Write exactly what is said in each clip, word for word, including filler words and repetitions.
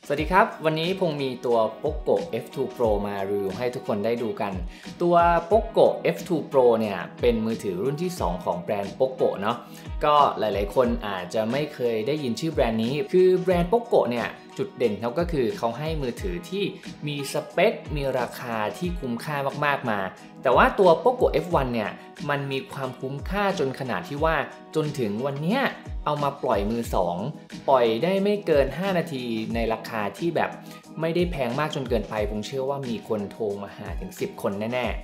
สวัสดีครับวันนี้พงมีตัว Poco เอฟ ทู Pro มารีวิวให้ทุกคนได้ดูกันตัว Poco เอฟ ทู Pro เนี่ยเป็นมือถือรุ่นที่สองของแบรนด์ Poco เนาะก็หลายๆคนอาจจะไม่เคยได้ยินชื่อแบรนด์นี้คือแบรนด์ Poco เนี่ยจุดเด่นเขาก็คือเขาให้มือถือที่มีสเปคมีราคาที่คุ้มค่ามากๆมาแต่ว่าตัว Poco เอฟ วัน เนี่ยมันมีความคุ้มค่าจนขนาดที่ว่าจนถึงวันเนี้ยเอามาปล่อยมือสองปล่อยได้ไม่เกินห้านาทีในราคาที่แบบไม่ได้แพงมากจนเกินไปผมเชื่อว่ามีคนโทรมาหาถึงสิบคนแน่ๆ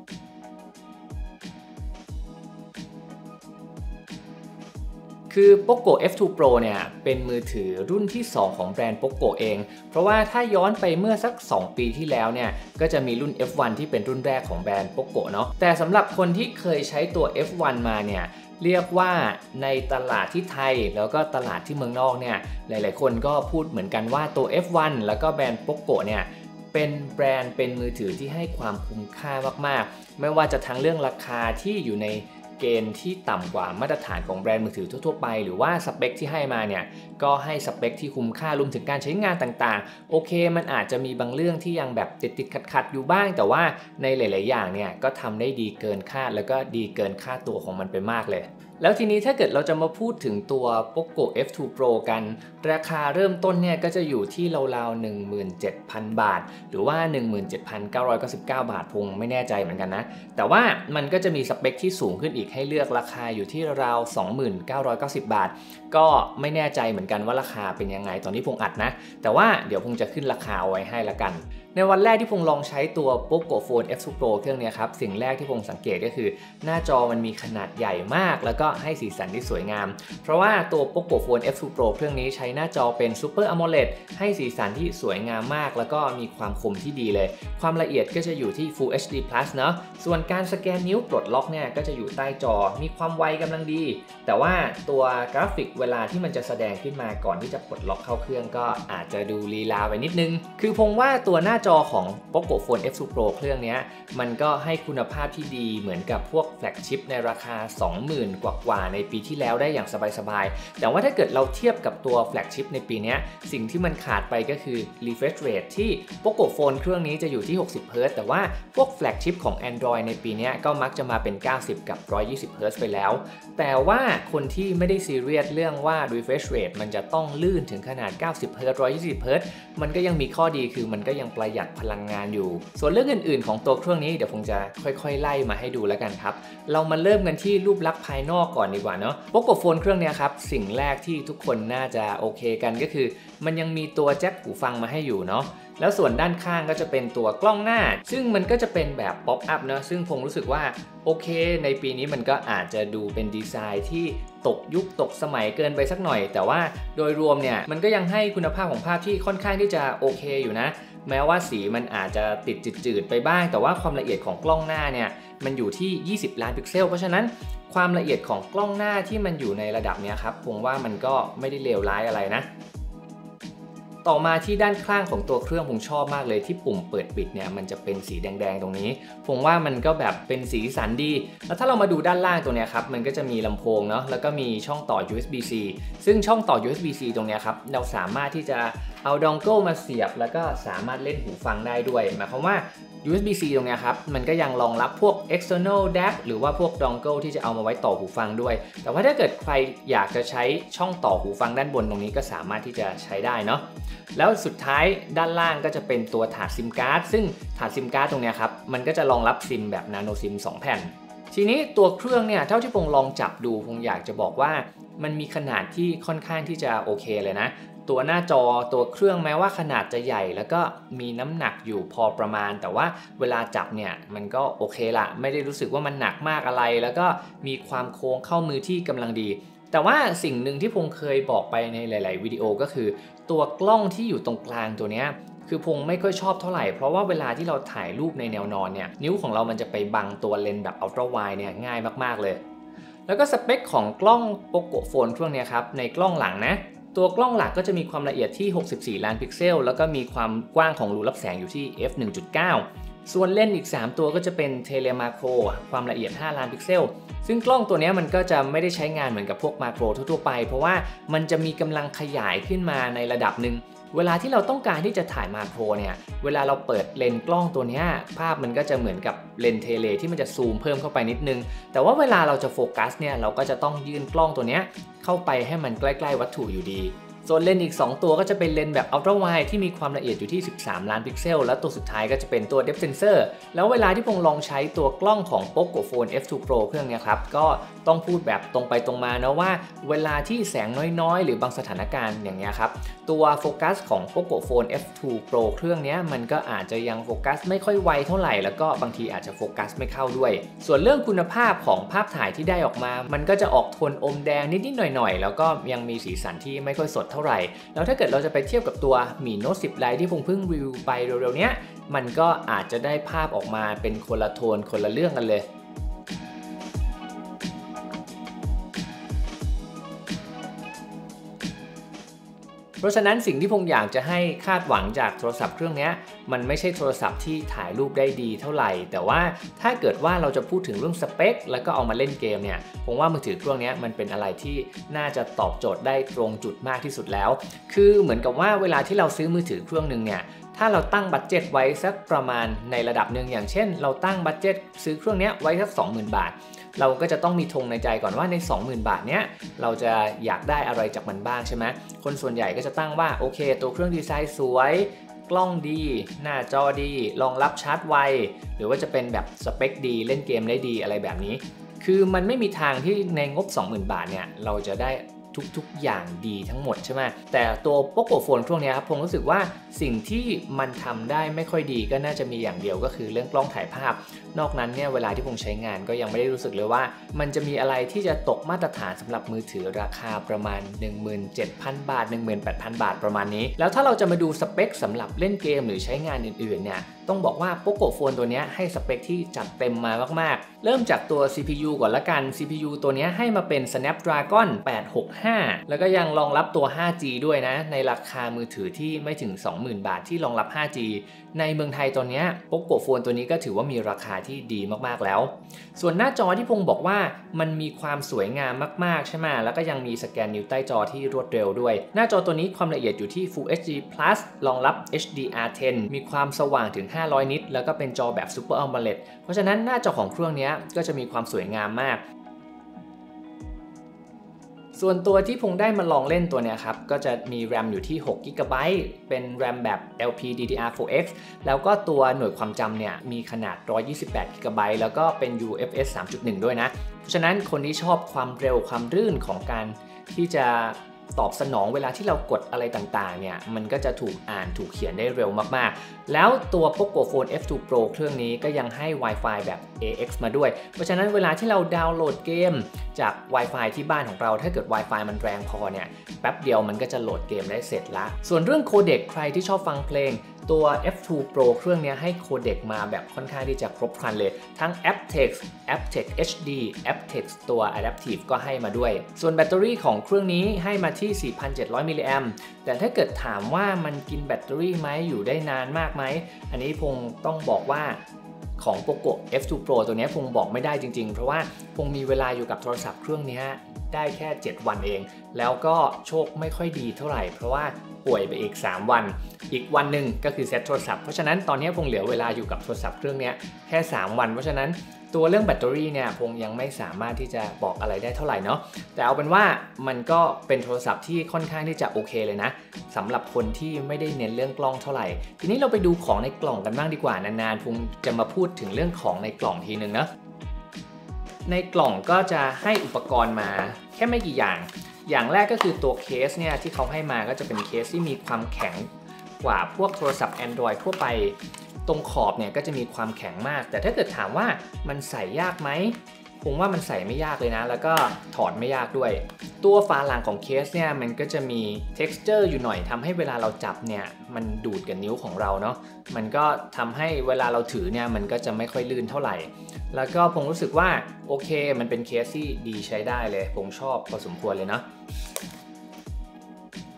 คือ Poco เอฟ ทู Pro เนี่ยเป็นมือถือรุ่นที่สองของแบรนด์ Poco เองเพราะว่าถ้าย้อนไปเมื่อสักสองปีที่แล้วเนี่ยก็จะมีรุ่น เอฟ วัน ที่เป็นรุ่นแรกของแบรนด์ Poco เนาะแต่สำหรับคนที่เคยใช้ตัว เอฟ วัน มาเนี่ยเรียกว่าในตลาดที่ไทยแล้วก็ตลาดที่เมืองนอกเนี่ยหลายๆคนก็พูดเหมือนกันว่าตัว เอฟ วัน แล้วก็แบรนด์ Poco เนี่ยเป็นแบรนด์เป็นมือถือที่ให้ความคุ้มค่ามากๆไม่ว่าจะทั้งเรื่องราคาที่อยู่ในเกณฑ์ที่ต่ำกว่ามาตรฐานของแบรนด์มือถือทั่วๆไปหรือว่าสเปคที่ให้มาเนี่ยก็ให้สเปคที่คุ้มค่ารวมถึงการใช้งานต่างๆโอเคมันอาจจะมีบางเรื่องที่ยังแบบติดๆขัดๆอยู่บ้างแต่ว่าในหลายๆอย่างเนี่ยก็ทำได้ดีเกินคาดแล้วก็ดีเกินค่าตัวของมันไปมากเลยแล้วทีนี้ถ้าเกิดเราจะมาพูดถึงตัว Poco เอฟ ทู Pro กันราคาเริ่มต้นเนี่ยก็จะอยู่ที่ราวๆ หนึ่งหมื่นเจ็ดพัน บาทหรือว่า หนึ่งหมื่นเจ็ดพันเก้าร้อยเก้าสิบเก้า บาทพงไม่แน่ใจเหมือนกันนะแต่ว่ามันก็จะมีสเปคที่สูงขึ้นอีกให้เลือกราคาอยู่ที่ราวๆ สองหมื่นเก้าร้อยเก้าสิบ บาทก็ไม่แน่ใจเหมือนกันว่าราคาเป็นยังไงตอนนี้พงอัดนะแต่ว่าเดี๋ยวพงจะขึ้นราคาเอาไว้ให้ละกันในวันแรกที่พงลองใช้ตัว Poco Phone เอฟ ทู Pro เครื่องนี้ครับสิ่งแรกที่พงสังเกตก็คือหน้าจอมันมีขนาดใหญ่มากแล้วก็ให้สีสันที่สวยงามเพราะว่าตัว Poco Phone เอฟ ทู Pro เครื่องนี้ใช้หน้าจอเป็น Super AMOLED ให้สีสันที่สวยงามมากแล้วก็มีความคมที่ดีเลยความละเอียดก็จะอยู่ที่ Full เอช ดี พลัส เนาะส่วนการสแกนนิ้วปลดล็อกเนี่ยก็จะอยู่ใต้จอมีความไวกำลังดีแต่ว่าตัวกราฟิกเวลาที่มันจะแสดงขึ้นมาก่อนที่จะปลดล็อกเข้าเครื่องก็อาจจะดูลีลาไปนิดนึงคือพงว่าตัวหน้าจอของ Poco Phone เอฟ ทู Pro เครื่องนี้มันก็ให้คุณภาพที่ดีเหมือนกับพวกแฟลกชิพในราคา สองหมื่น กว่าๆในปีที่แล้วได้อย่างสบายๆแต่ว่าถ้าเกิดเราเทียบกับตัวแฟลกชิพในปีนี้สิ่งที่มันขาดไปก็คือ refresh rate ที่ Poco Phone เครื่องนี้จะอยู่ที่หกสิบเฮิร์ตซ์แต่ว่าพวกแฟลกชิพของ Android ในปีนี้ก็มักจะมาเป็นเก้าสิบกับหนึ่งร้อยยี่สิบเฮิร์ตซ์ไปแล้วแต่ว่าคนที่ไม่ได้ซีเรียสเรื่องว่า refresh rate มันจะต้องลื่นถึงขนาดเก้าสิบเฮิร์ตซ์หนึ่งร้อยยี่สิบเฮิร์ตซ์มันก็ยังมีข้อดีคือมันก็ยังประหยัดพลังงานอยู่ส่วนเรื่องอื่นๆของตัวเครื่องนี้เดี๋ยวผมจะค่อยๆไล่มาให้ดูแล้วกันครับเรามาเริ่มกันที่รูปลักษณ์ภายนอกก่อนดีกว่าเนาะ Poco Phone เครื่องนี้ครับสิ่งแรกที่ทุกคนน่าจะโอเคกันก็คือมันยังมีตัวแจ็คหูฟังมาให้อยู่เนาะแล้วส่วนด้านข้างก็จะเป็นตัวกล้องหน้าซึ่งมันก็จะเป็นแบบป๊อปอัพเนาะซึ่งผมรู้สึกว่าโอเคในปีนี้มันก็อาจจะดูเป็นดีไซน์ที่ตกยุคตกสมัยเกินไปสักหน่อยแต่ว่าโดยรวมเนี่ยมันก็ยังให้คุณภาพของภาพที่ค่อนข้างที่จะโอเคอยู่นะแม้ว่าสีมันอาจจะติดจืดๆไปบ้างแต่ว่าความละเอียดของกล้องหน้าเนี่ยมันอยู่ที่ยี่สิบล้านพิกเซลเพราะฉะนั้นความละเอียดของกล้องหน้าที่มันอยู่ในระดับนี้ครับผมว่ามันก็ไม่ได้เลวร้ายอะไรนะต่อมาที่ด้านข้างของตัวเครื่องผมชอบมากเลยที่ปุ่มเปิดปิดเนี่ยมันจะเป็นสีแดงๆตรงนี้ผมว่ามันก็แบบเป็นสีสันดีแล้วถ้าเรามาดูด้านล่างตรงนี้ครับมันก็จะมีลำโพงเนาะแล้วก็มีช่องต่อ ยู เอส บี ซี ซึ่งช่องต่อ ยู เอส บี ซี ตรงนี้ครับเราสามารถที่จะเอาดองเกิลมาเสียบแล้วก็สามารถเล่นหูฟังได้ด้วยหมายความว่า ยู เอส บี ซี ตรงนี้ครับมันก็ยังรองรับพวก external แดก หรือว่าพวก dongle ที่จะเอามาไว้ต่อหูฟังด้วยแต่ว่าถ้าเกิดใครอยากจะใช้ช่องต่อหูฟังด้านบนตรงนี้ก็สามารถที่จะใช้ได้เนาะแล้วสุดท้ายด้านล่างก็จะเป็นตัวถาดซิมการ์ดซึ่งถาดซิมการ์ดตรงนี้ครับมันก็จะรองรับซิมแบบนาโนซิมสองแผ่นทีนี้ตัวเครื่องเนี่ยเท่าที่ผมลองจับดูผมอยากจะบอกว่ามันมีขนาดที่ค่อนข้างที่จะโอเคเลยนะตัวหน้าจอตัวเครื่องแม้ว่าขนาดจะใหญ่แล้วก็มีน้ำหนักอยู่พอประมาณแต่ว่าเวลาจับเนี่ยมันก็โอเคละไม่ได้รู้สึกว่ามันหนักมากอะไรแล้วก็มีความโค้งเข้ามือที่กำลังดีแต่ว่าสิ่งหนึ่งที่ผมเคยบอกไปในหลายๆวิดีโอก็คือตัวกล้องที่อยู่ตรงกลางตัวเนี้ยคือพงไม่ค่อยชอบเท่าไหร่เพราะว่าเวลาที่เราถ่ายรูปในแนวนอนเนี่ยนิ้วของเรามันจะไปบังตัวเลนส์แบบอัลตร้าไวด์เนี่ยง่ายมากๆเลยแล้วก็สเปคของกล้อง Poco Phone เครื่องนี้ครับในกล้องหลังนะตัวกล้องหลักก็จะมีความละเอียดที่หกสิบสี่ล้านพิกเซลแล้วก็มีความกว้างของรูรับแสงอยู่ที่ เอฟ หนึ่งจุดเก้าส่วนเลนส์อีกสามตัวก็จะเป็นเทเลมาโครความละเอียดห้าล้านพิกเซลซึ่งกล้องตัวนี้มันก็จะไม่ได้ใช้งานเหมือนกับพวกมาโครทั่วๆไปเพราะว่ามันจะมีกำลังขยายขึ้นมาในระดับหนึ่งเวลาที่เราต้องการที่จะถ่ายมาโครเนี่ยเวลาเราเปิดเลนส์กล้องตัวนี้ภาพมันก็จะเหมือนกับเลนส์เทเลที่มันจะซูมเพิ่มเข้าไปนิดนึงแต่ว่าเวลาเราจะโฟกัสเนี่ยเราก็จะต้องยื่นกล้องตัวนี้เข้าไปให้มันใกล้ๆวัตถุอยู่ดีส่วนเลนส์อีกสองตัวก็จะเป็นเลนส์แบบอัลตร้าไวด์ที่มีความละเอียดอยู่ที่สิบสามล้านพิกเซลและตัวสุดท้ายก็จะเป็นตัว Depth Sensor แล้วเวลาที่ผมลองใช้ตัวกล้องของ Poco Phone เอฟ ทู Pro เครื่องนี้ครับก็ต้องพูดแบบตรงไปตรงมานะว่าเวลาที่แสงน้อยๆหรือบางสถานการณ์อย่างเงี้ยครับตัวโฟกัสของ Poco Phone เอฟ ทู Pro เครื่องนี้มันก็อาจจะยังโฟกัสไม่ค่อยไวเท่าไหร่แล้วก็บางทีอาจจะโฟกัสไม่เข้าด้วยส่วนเรื่องคุณภาพของภาพถ่ายที่ได้ออกมามันก็จะออกโทนอมแดงนิดๆหน่อยๆแล้วก็ยังมีสีสันที่ไม่ค่อยสดเท่าไหร่แล้วถ้าเกิดเราจะไปเทียบกับตัวMi Note สิบ Lite ที่ผมเพิ่งรีวิวไปเร็วๆเนี้ยมันก็อาจจะได้ภาพออกมาเป็นคนละโทนคนละเรื่องกันเลยเพราะฉะนั้นสิ่งที่ผมอยากจะให้คาดหวังจากโทรศัพท์เครื่องนี้มันไม่ใช่โทรศัพท์ที่ถ่ายรูปได้ดีเท่าไหร่แต่ว่าถ้าเกิดว่าเราจะพูดถึงเรื่องสเปคแล้วก็เอามาเล่นเกมเนี่ยผมว่ามือถือเครื่องนี้มันเป็นอะไรที่น่าจะตอบโจทย์ได้ตรงจุดมากที่สุดแล้วคือเหมือนกับว่าเวลาที่เราซื้อมือถือเครื่องนึงเนี่ยถ้าเราตั้งบัดเจ็ตไว้สักประมาณในระดับหนึ่งอย่างเช่นเราตั้งบัดเจ็ตซื้อเครื่องนี้ไว้สัก สองหมื่น บาทเราก็จะต้องมีธงในใจก่อนว่าใน สองหมื่น บาทเนี้ยเราจะอยากได้อะไรจากมันบ้างใช่ไหมคนส่วนใหญ่ก็จะตั้งว่าโอเคตัวเครื่องดีไซน์สวยกล้องดีหน้าจอดีรองรับชาร์จไวหรือว่าจะเป็นแบบสเปคดีเล่นเกมได้ดีอะไรแบบนี้คือมันไม่มีทางที่ในงบ สองหมื่น บาทเนี่ยเราจะได้ทุกๆอย่างดีทั้งหมดใช่ไหมแต่ตัว Poco Phone พวกนี้ครับผมรู้สึกว่าสิ่งที่มันทำได้ไม่ค่อยดีก็น่าจะมีอย่างเดียวก็คือเรื่องกล้องถ่ายภาพนอกนั้นเนี่ยเวลาที่ผมใช้งานก็ยังไม่ได้รู้สึกเลยว่ามันจะมีอะไรที่จะตกมาตรฐานสำหรับมือถือราคาประมาณ หนึ่งหมื่นเจ็ดพัน บาท หนึ่งหมื่นแปดพัน บาทประมาณนี้แล้วถ้าเราจะมาดูสเปคสำหรับเล่นเกมหรือใช้งานอื่นๆเนี่ยต้องบอกว่า Poco Phone ตัวนี้ให้สเปคที่จัดเต็มมามากๆเริ่มจากตัว ซี พี ยู ก่อนละกัน ซี พี ยู ตัวนี้ให้มาเป็น Snapdragon แปดหกห้าแล้วก็ยังรองรับตัว ไฟว์จี ด้วยนะในราคามือถือที่ไม่ถึง สองหมื่น บาทที่รองรับ ไฟว์จี ในเมืองไทยตอนนี้ Poco Phone ตัวนี้ก็ถือว่ามีราคาที่ดีมากๆแล้วส่วนหน้าจอที่พงบอกว่ามันมีความสวยงามมากๆใช่ไหมแล้วก็ยังมีสแกนนิ้วใต้จอที่รวดเร็วด้วยหน้าจอตัวนี้ความละเอียดอยู่ที่ Full เอช ดี Plus รองรับ เอช ดี อาร์ เท็น มีความสว่างถึงห้าร้อยนิตแล้วก็เป็นจอแบบ Super AMOLED เพราะฉะนั้นหน้าจอของเครื่องนี้ก็จะมีความสวยงามมากส่วนตัวที่พงได้มาลองเล่นตัวเนี้ยครับก็จะมี แรม อยู่ที่ หกกิกะไบต์ เป็น แรม แบบ แอล พี ดี ดี อาร์ โฟร์ เอ็กซ์ แล้วก็ตัวหน่วยความจำเนี่ยมีขนาด หนึ่งร้อยยี่สิบแปดกิกะไบต์ แล้วก็เป็น ยู เอฟ เอส สามจุดหนึ่ง ด้วยนะเพราะฉะนั้นคนที่ชอบความเร็วความรื่นของการที่จะตอบสนองเวลาที่เรากดอะไรต่างๆเนี่ยมันก็จะถูกอ่านถูกเขียนได้เร็วมากๆแล้วตัว Poco Phone เอฟ ทู Pro เครื่องนี้ก็ยังให้ Wi-Fi แบบ เอ เอ็กซ์ มาด้วยเพราะฉะนั้นเวลาที่เราดาวน์โหลดเกมจาก Wi-Fi ที่บ้านของเราถ้าเกิด Wi-Fi มันแรงพอเนี่ยแป๊บเดียวมันก็จะโหลดเกมได้เสร็จละส่วนเรื่องโคเด็กใครที่ชอบฟังเพลงตัว เอฟ ทู Pro เครื่องนี้ให้โคเด็กมาแบบค่อนข้างที่จะครบครันเลยทั้ง aptX aptX เอช ดี aptX ตัว Adaptive ก็ให้มาด้วยส่วนแบตเตอรี่ของเครื่องนี้ให้มาที่ สี่พันเจ็ดร้อย มิลลิแอมป์แต่ถ้าเกิดถามว่ามันกินแบตเตอรี่ไหมอยู่ได้นานมากไหมอันนี้พงต้องบอกว่าของ Poco เอฟ ทู Pro ตัวนี้พงบอกไม่ได้จริงๆเพราะว่าพงมีเวลาอยู่กับโทรศัพท์เครื่องนี้ได้แค่เจ็ดวันเองแล้วก็โชคไม่ค่อยดีเท่าไหร่เพราะว่าป่วยไปอีกสามวันอีกวันหนึ่งก็คือเซ็ตโทรศัพท์เพราะฉะนั้นตอนนี้พงเหลือเวลาอยู่กับโทรศัพท์เครื่องนี้แค่สามวันเพราะฉะนั้นตัวเรื่องแบตเตอรี่เนี่ยพงยังไม่สามารถที่จะบอกอะไรได้เท่าไหร่เนาะแต่เอาเป็นว่ามันก็เป็นโทรศัพท์ที่ค่อนข้างที่จะโอเคเลยนะสำหรับคนที่ไม่ได้เน้นเรื่องกล้องเท่าไหร่ทีนี้เราไปดูของในกล่องกันบ้างดีกว่านานๆพงจะมาพูดถึงเรื่องของในกล่องทีนึงนะในกล่องก็จะให้อุปกรณ์มาแค่ไม่กี่อย่างอย่างแรกก็คือตัวเคสเนี่ยที่เขาให้มาก็จะเป็นเคสที่มีความแข็งกว่าพวกโทรศัพท์ Android ทั่วไปตรงขอบเนี่ยก็จะมีความแข็งมากแต่ถ้าเกิดถามว่ามันใส่ยากไหมผมว่ามันใส่ไม่ยากเลยนะแล้วก็ถอดไม่ยากด้วยตัวฝาหลังของเคสเนี่ยมันก็จะมี texture อยู่หน่อยทำให้เวลาเราจับเนี่ยมันดูดกับนิ้วของเราเนาะมันก็ทำให้เวลาเราถือเนี่ยมันก็จะไม่ค่อยลื่นเท่าไหร่แล้วก็ผมรู้สึกว่าโอเคมันเป็นเคสที่ดีใช้ได้เลยผมชอบพอสมควรเลยเนาะ ต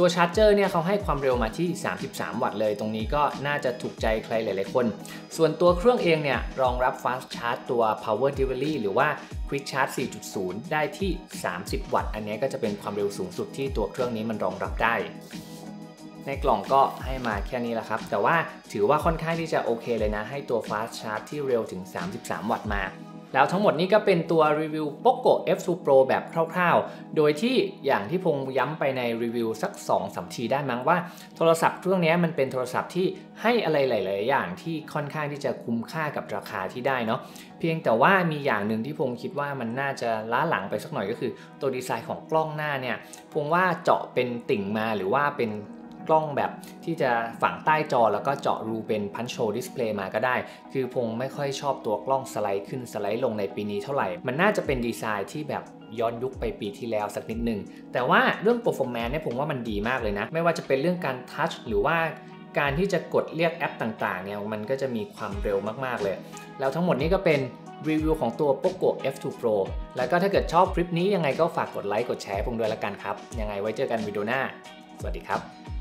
ตัวชาร์จเจอร์เนี่ยเขาให้ความเร็วมาที่สามสิบสามวัตต์เลยตรงนี้ก็น่าจะถูกใจใครหลายๆคนส่วนตัวเครื่องเองเนี่ยรองรับ Fast Charge ตัว Power Delivery หรือว่า Quick Charge สี่จุดศูนย์ ได้ที่สามสิบวัตต์อันนี้ก็จะเป็นความเร็วสูงสุดที่ตัวเครื่องนี้มันรองรับได้ในกล่องก็ให้มาแค่นี้แหละครับแต่ว่าถือว่าค่อนข้างที่จะโอเคเลยนะให้ตัว Fast Charge ที่เร็วถึงสามสิบสามวัตต์มาแล้วทั้งหมดนี้ก็เป็นตัวรีวิว Poco เอฟ ทู Pro แบบคร่าวๆโดยที่อย่างที่พงย้ำไปในรีวิวสัก สองถึงสาม ทีได้มั้งว่าโทรศัพท์เครื่องนี้มันเป็นโทรศัพท์ที่ให้อะไรหลายๆอย่างที่ค่อนข้างที่จะคุ้มค่ากับราคาที่ได้เนาะเพียงแต่ว่ามีอย่างหนึ่งที่พงคิดว่ามันน่าจะล้าหลังไปสักหน่อยก็คือตัวดีไซน์ของกล้องหน้าเนี่ยพงว่าเจาะเป็นติ่งมาหรือว่าเป็นกล้องแบบที่จะฝังใต้จอแล้วก็เจาะรูเป็นพันโชดิสเพลย์มาก็ได้คือพงไม่ค่อยชอบตัวกล้องสไลด์ขึ้นสไลด์ลงในปีนี้เท่าไหร่มันน่าจะเป็นดีไซน์ที่แบบย้อนยุคไปปีที่แล้วสักนิดนึงแต่ว่าเรื่อง performance เนี่ยผมว่ามันดีมากเลยนะไม่ว่าจะเป็นเรื่องการทัชหรือว่าการที่จะกดเรียกแอปต่างๆเนี่ยมันก็จะมีความเร็วมากๆเลยแล้วทั้งหมดนี้ก็เป็นรีวิวของตัว Poco เอฟ ทู Pro แล้วก็ถ้าเกิดชอบคลิปนี้ยังไงก็ฝากกดไลค์กดแชร์พงด้วยละกันครับยังไงไว้เจอกันวิดีโอหน้าสวัสดีครับ